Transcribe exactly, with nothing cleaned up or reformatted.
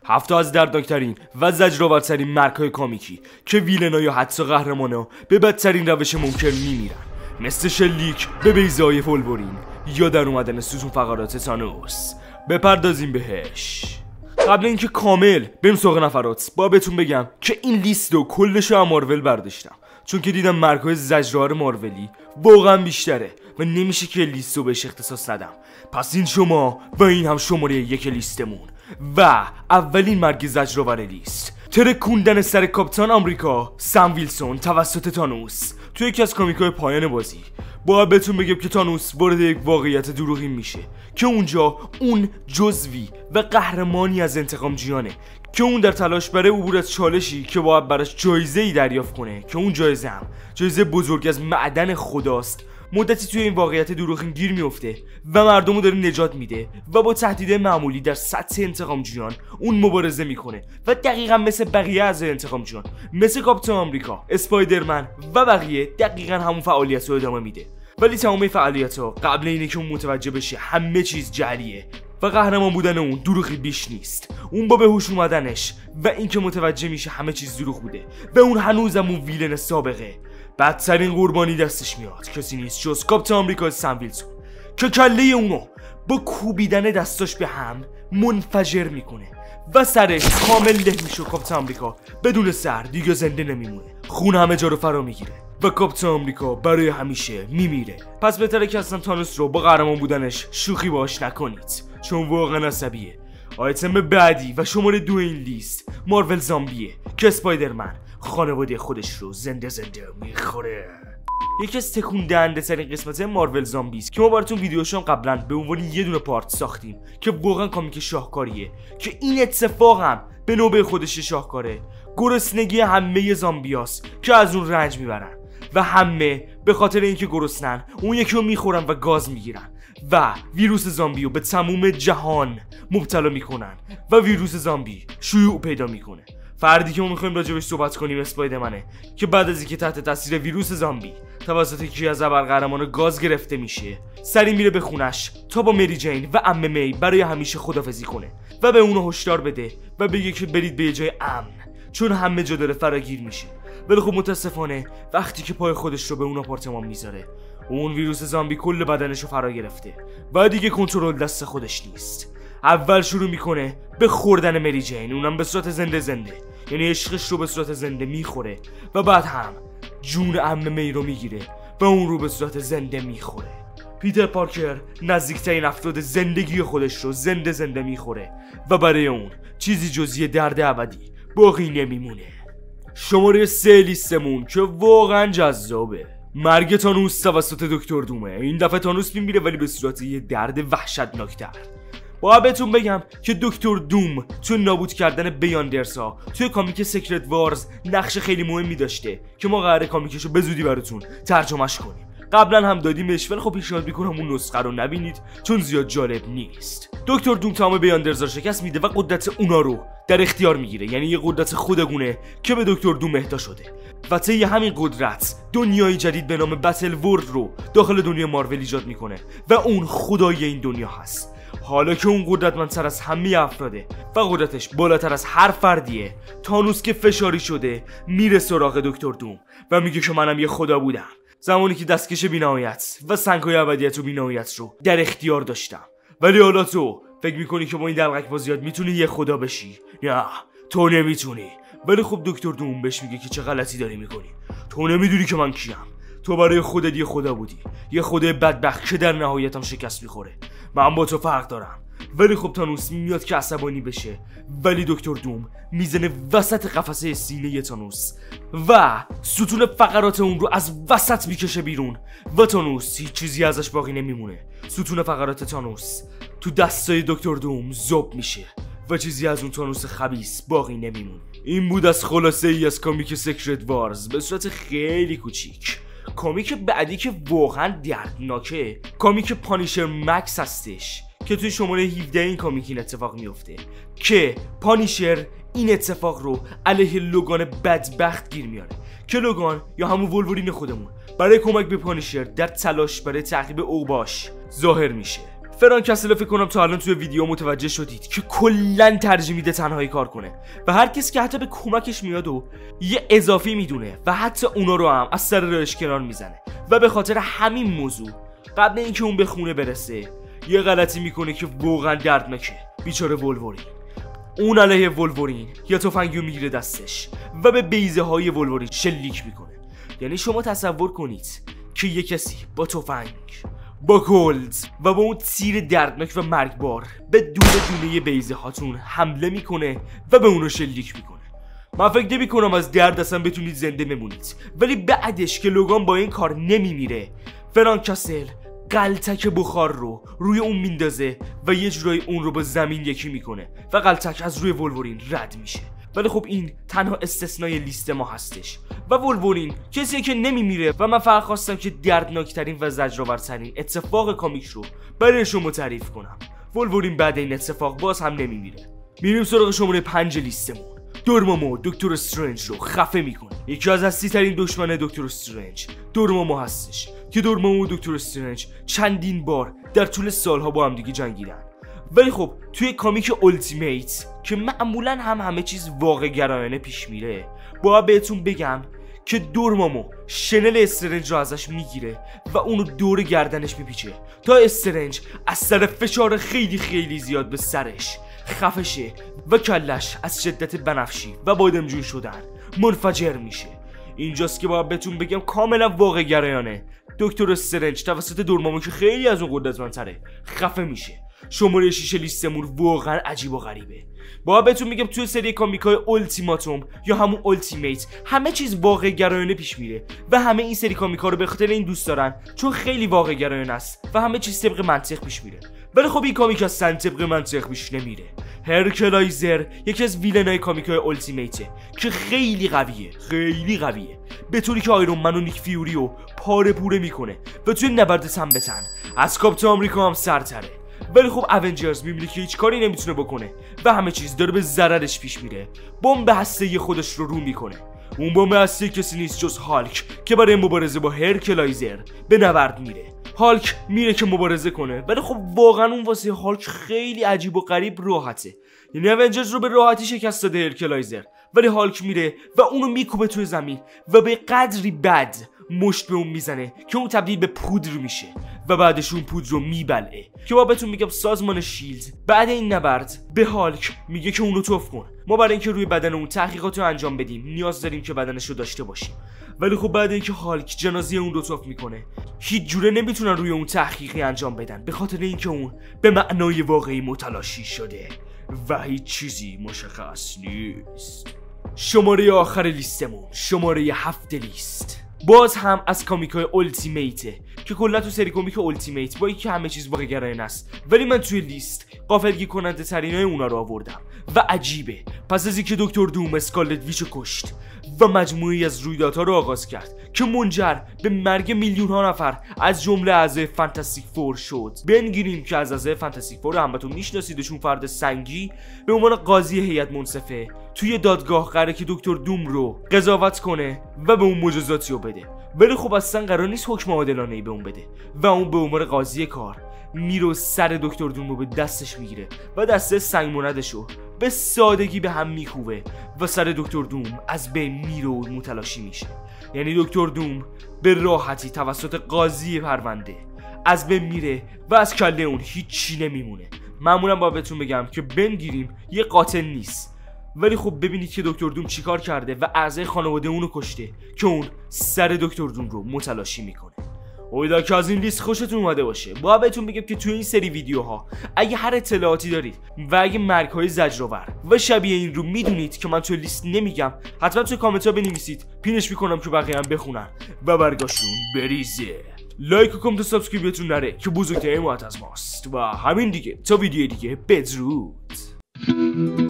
هفته از دردناکترین و زجرآورترین مرگ‌های کامیکی که ویلنا یا حتی قهرمانا به بدترین روش ممکن میمیرن، مثل شلیک به بیضه‌های ولورین یا در اومدن ستون فقرات تانوس. بپردازیم بهش. قبل اینکه کامل بریم سراغ نفرات، با بهتون بگم که این لیست رو کلش رو مارول برداشتم، چون که دیدم مرگ‌های زجرآور مارولی واقعا بیشتره و نمیشه که لیست رو بهش اختصاص ندم. پس این شما و این هم شماره یک لیستمون. و اولین مرگ زجرآور لیست، ترکوندن سر کاپیتان آمریکا سم ویلسون توسط تانوس توی یکی از کامیک‌های پایان بازی. باید بهتون بگم که تانوس وارد یک واقعیت دروغی میشه که اونجا اون جزوی و قهرمانی از انتقام جیانه که اون در تلاش برای عبور از چالشی که باید براش جایزه‌ای دریافت کنه که اون جایزه هم جایزه بزرگ از معدن خداست، مدتی توی این واقعیت دروغین گیر میفته و مردمو داره نجات میده و با تهدید معمولی در سطح انتقام جیان اون مبارزه میکنه و دقیقا مثل بقیه اعضای انتقام جیان، مثل کاپیتان آمریکا، اسپایدرمن و بقیه، دقیقا همون فعالیت رو ادامه میده. ولی تمام فعالیت ها قبل اینه که اون متوجه بشه همه چیز جعلیه و قهرمان بودن اون دروغی بیش نیست. اون با به هوش اومدنش و اینکه متوجه میشه همه چیز دروغ بوده و اون هنوزم اون ویلن سابقه، بدترین قربانی دستش میاد کسی نیست جز کاپیتان آمریکا سم ویلسون که کله اونو با کوبیدن دستاش به هم منفجر میکنه و سرش کامل له میشه. کاپیتان آمریکا بدون سر دیگه زنده نمیمونه، خون همه جا رو فرا میگیره و کاپیتان آمریکا برای همیشه میمیره. پس بهتره که اصلا تانوس رو با قهرمان بودنش شوخی باش نکنید، چون واقعا عصبیه. آیتم بعدی و شماره دو این لیست مارول زامبیه که اسپایدرمن خانواده خودش رو زنده زنده میخوره. یکی از تکون دهنده ترین قسمت مارول زامبیز که ما براتون ویدیوشو هم قبلا به عنوان یه دونه پارت ساختیم که واقعا کامیک شاهکاریه که این اتفاق هم به نوبه خودش شاهکاره. گرسنگی همه زامبیاست که از اون رنج میبرن و همه به خاطر اینکه گرسنن اون یکی رو میخورن و گاز میگیرن و ویروس زامبی رو به تموم جهان مبتلا میکنن و ویروس زامبی شیوع پیدا میکنه. فردی که ما میخوایم راجبش صحبت کنیم اسپایدرمنه که بعد از اینکه تحت تاثیر ویروس زامبی توسط یکی از ابرقهرمانا گاز گرفته میشه، سری میره به خونش تا با مری جین و عمه می برای همیشه خدافظی کنه و به اونو هشدار بده و بگه که برید به یه جای امن، چون همه جا داره فراگیر میشه. ولی خب متاسفانه وقتی که پای خودش رو به اون آپارتمان میذاره، اون ویروس زامبی کل بدنش رو فرا گرفته و دیگه کنترل دست خودش نیست. اول شروع میکنه به خوردن مری جین، اونم به صورت زنده زنده، یعنی عشقش رو به صورت زنده میخوره و بعد هم جون عمه می رو میگیره و اون رو به صورت زنده میخوره. پیتر پارکر نزدیکترین افراد زندگی خودش رو زنده زنده میخوره و برای اون چیزی جز یه درد ابدی باقی نمیمونه. شماره سه لیستمون که واقعا جذابه، مرگ تانوس توسط دکتر دومه. این دفعه تانوس میمیره ولی به صورت یه درد وحشتناکتر. باید بهتون بگم که دکتر دوم توی نابود کردن بیاندرسا توی کامیک سیکرت وارز نقش خیلی مهمی داشته که ما قراره کامیکشو به زودی براتون ترجمهش کنیم. قبلا هم دادیمش ولی خب پیشنهاد میکنم اون نسخه رو نبینید چون زیاد جالب نیست. دکتر دوم تمام بیاندرزا رو شکست میده و قدرت اونا رو در اختیار میگیره، یعنی یه قدرت خودگونه که به دکتر دوم اهدا شده و طی همین قدرت دنیای جدید به نام بتل ورلد رو داخل دنیای مارول ایجاد میکنه و اون خدای این دنیا هست. حالا که اون قدرتمندتر از همه افراده و قدرتش بالاتر از هر فردیه، تانوس که فشاری شده میره سراغ دکتر دوم و میگه که منم یه خدا بودم زمانی که دستکش بی‌نهایت و سنگ‌های ابدیت و بی‌نهایت رو در اختیار داشتم، ولی حالا تو فکر میکنی که با این دلقک بازیات میتونی یه خدا بشی؟ نه تو نمیتونی. ولی خب دکتر دوم بهش میگه که چه غلطی داری میکنی، تو نمیدونی که من کیم، تو برای خودت یه خدا بودی، یه خدای بدبخت که در نهایت هم شکست میخوره. من با تو فرق دارم. ولی خب تانوس میاد که عصبانی بشه، ولی دکتر دوم میزنه وسط قفسه سینه تانوس و ستون فقرات اون رو از وسط میکشه بیرون و تانوس هیچ چیزی ازش باقی نمیمونه. ستون فقرات تانوس تو دستای دکتر دوم ذوب میشه و چیزی از اون تانوس خبیث باقی نمیمونه. این بود از خلاصه ای از کامیک سیکرت وارز به صورت خیلی کوچیک. کامیک بعدی که واقعا دردناکه کامیک پانیشر مکس هستش که توی شماره هفده این کامیک این اتفاق میفته که پانیشر این اتفاق رو علیه لوگان بدبخت گیر میاره که لوگان یا همون ولورین خودمون برای کمک به پانیشر در تلاش برای تعقیب اوباش ظاهر میشه. فرانک کاسل فکر کنم تا الان توی ویدیو متوجه شدید که کلا ترجیح میده تنهایی کار کنه و هر کسی که حتی به کمکش میاد و یه اضافی میدونه و حتی اونا رو هم از سر راهش کنار میزنه و به خاطر همین موضوع قبل اینکه اون به خونه برسه یه غلطی میکنه که واقعا دردناکه. بیچاره ولورین. اون علیه ولورین یا تفنگو میگیره دستش و به بیضه های ولورین شلیک میکنه. یعنی شما تصور کنید که یه کسی با تفنگ، با گلد و با اون تیر دردناک و مرگبار به دونه دونه بیضه هاتون حمله میکنه و به اونو شلیک میکنه. من فکر نمی کنم از درد اصلا بتونید زنده بمونید، ولی بعدش که لوگان با این کار نمیمیره، فرانک کاسل قلتک بخار رو روی اون میندازه و یه جورایی اون رو با زمین یکی میکنه و قلتک از روی ولورین رد میشه. ولی خب این تنها استثنای لیست ما هستش و ولورین کسیه که نمیمیره و من فقط خواستم که دردناکترین و زجرآورترین اتفاق کامیک رو برای شما تعریف کنم. ولورین بعد این اتفاق باز هم نمیمیره. میریم سراغ شماره پنج لیستمون. دورمامو دکتر استرنج رو خفه میکنه. یکی از اصلی ترین دشمن دکتر استرنج دورمامو هستش که دورمامو و دکتر استرنج چندین بار در طول سالها با هم دیگه جنگیدن. ولی خب توی کامیک التیمیت که معمولا هم همه چیز واقع گرایانه پیش میره، باید بهتون بگم که دورمامو شنل استرنج رو ازش میگیره و اونو دور گردنش میپیچه تا استرنج از سر فشار خیلی خیلی زیاد به سرش خفه شه و کلش از شدت بنفشی و بادمجون شدن منفجر میشه. اینجاست که باید بهتون بگم کاملا واقع گرایانه دکتر استرنج توسط دورمامو که خیلی از اون قدرتمندتره خفه میشه. شماره شیش لیستمون واقعا عجیب و غریبه. باید بهتون میگم توی سری کامیکای التیماتوم یا همون التیمیت همه چیز واقع گرایانه پیش میره و همه این سری کامیکا رو به خاطر این دوست دارن چون خیلی واقع گرایانه است و همه چیز طبق منطق پیش میره. ولی خب این کامیک اصلا طبق منطق پیش نمیره. هرکلایزر یکی از ویلنای کامیکای التیمیته که خیلی قویه، خیلی قویه، به طوری که آیرون من و نیک فیوری رو پاره پوره میکنه و توی نبرد تن به تن از کاپیتان آمریکا هم سرتره. ولی خب اونجرز میبینه که هیچ کاری نمیتونه بکنه و همه چیز داره به ضررش پیش میره. بمب هسته‌ای خودش رو رو میکنه. اون بمب هسته‌ای کسی نیست جز هالک که برای مبارزه با هرکلایزر به نبرد میره. هالک میره که مبارزه کنه، ولی خب واقعا اون واسه هالک خیلی عجیب و غریب راحته. یعنی اونجرز رو به راحتی شکست داده هرکلایزر، ولی هالک میره و اونو میکوبه توی زمین و به قدری بد مشت به اون میزنه که اون تبدیل به پودر میشه و بعدش اون پودر رو میبلعه. که با بهتون میگم سازمان شیلد بعد این نبرد به هالک میگه که اونو توف کن. ما برای اینکه روی بدن اون تحقیقات رو انجام بدیم نیاز داریم که بدنش رو داشته باشیم. ولی خب بعد اینکه هالک جنازه اون رو توف میکنه هیچ جوره نمیتونن روی اون تحقیقی انجام بدن به خاطر اینکه اون به معنای واقعی متلاشی شده و هیچ چیزی مشخص نیست. شماره آخر لیستمون، شماره هفت لیست، باز هم از کامیکای التیمیته که کلا تو سری کامیک التیمیت با اینکه همه چیز واقع گرایانه است ولی من توی لیست غافلگیر کننده ترینای اونا رو آوردم و عجیبه. پس از اینکه دکتر دوم اسکارلت ویچو کشت و مجموعی از رویدادها رو آغاز کرد که منجر به مرگ میلیون ها نفر از جمله اعضای فانتاستیک فور شد. بنگیریم که از اعضای فانتاستیک فور رو همتون میشناسیدشون فرد سنگی به عنوان قاضی هیئت منصفه توی دادگاه قراره که دکتر دوم رو قضاوت کنه و به اون مجازاتی رو بده. ولی خب اصلا قرار نیست حکم عادلانه‌ای به اون بده و اون به عنوان قاضی کار میرو سر دکتر دوم رو به دستش میگیره و دسته سنگموندش رو به سادگی به هم میکوبه و سر دکتر دوم از بین میره و متلاشی میشه. یعنی دکتر دوم به راحتی توسط قاضی پرونده از بین میره و از کله اون هیچی نمیمونه. معمولا با بهتون بگم که بنگیریم یه قاتل نیست، ولی خب ببینید که دکتر دوم چیکار کرده و اعضای خانواده اونو کشته که اون سر دکتر دوم رو متلاشی میکنه. امیدوارم که از این لیست خوشتون اومده باشه. با بهتون بگم که توی این سری ویدیوها اگه هر اطلاعاتی دارید و اگه مرگ‌های زجرآور و شبیه این رو میدونید که من توی لیست نمیگم، حتما توی کامنت ها بنویسید، پینش میکنم که بقیه هم بخونن و برگاشون بریزه. لایک و کامنت و سابسکرایبتون نره که بزرگترین حمایت از ماست. و همین دیگه، تا ویدیو دیگه بدرود.